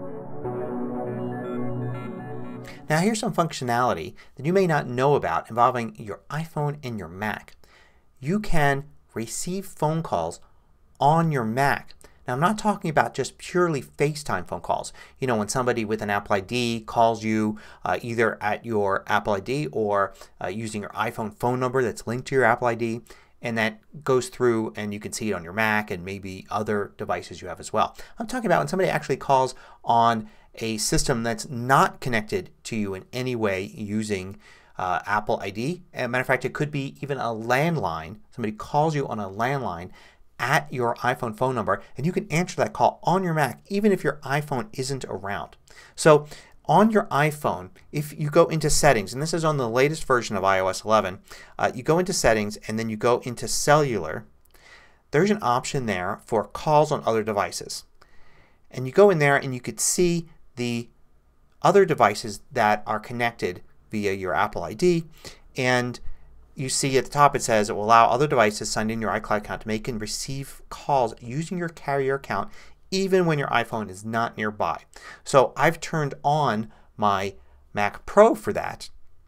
Now here's some functionality that you may not know about involving your iPhone and your Mac. You can receive phone calls on your Mac. Now I'm not talking about just purely FaceTime phone calls. You know, when somebody with an Apple ID calls you either at your Apple ID or using your iPhone phone number that's linked to your Apple ID, and that goes through and you can see it on your Mac and maybe other devices you have as well. I'm talking about when somebody actually calls on a system that's not connected to you in any way using Apple ID. As a matter of fact, it could be even a landline. Somebody calls you on a landline at your iPhone phone number and you can answer that call on your Mac even if your iPhone isn't around. So on your iPhone, if you go into settings, and this is on the latest version of iOS 11, you go into settings and then you go into cellular. There's an option there for calls on other devices. And you go in there and you could see the other devices that are connected via your Apple ID, and you see at the top it says it will allow other devices signed in your iCloud account to make and receive calls using your carrier account even when your iPhone is not nearby. So I've turned on my Mac Pro for that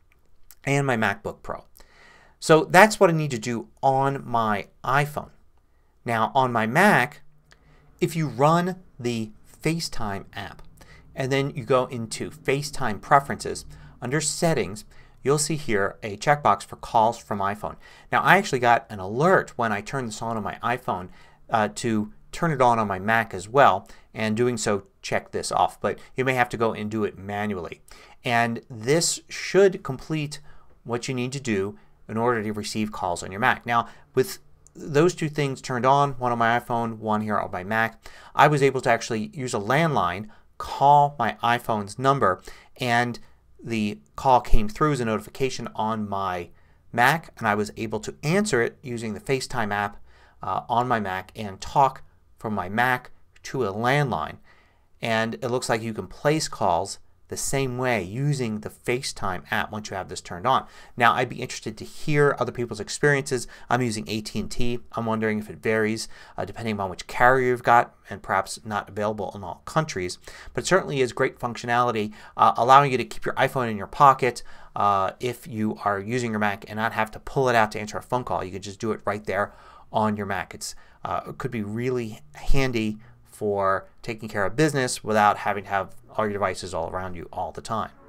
and my MacBook Pro. So that's what I need to do on my iPhone. Now on my Mac, if you run the FaceTime app and then you go into FaceTime Preferences, under Settings you'll see here a checkbox for calls from iPhone. Now I actually got an alert when I turned this on my iPhone to turn it on my Mac as well, and doing so check this off. But you may have to go and do it manually. And this should complete what you need to do in order to receive calls on your Mac. Now with those two things turned on, one on my iPhone, one here on my Mac, I was able to actually use a landline, call my iPhone's number, and the call came through as a notification on my Mac and I was able to answer it using the FaceTime app on my Mac and talk from my Mac to a landline. And it looks like you can place calls the same way using the FaceTime app once you have this turned on. Now I'd be interested to hear other people's experiences. I'm using AT&T. I'm wondering if it varies depending on which carrier you've got and perhaps not available in all countries. But it certainly is great functionality allowing you to keep your iPhone in your pocket if you are using your Mac and not have to pull it out to answer a phone call. You can just do it right there on your Mac. It could be really handy for taking care of business without having to have all your devices all around you all the time.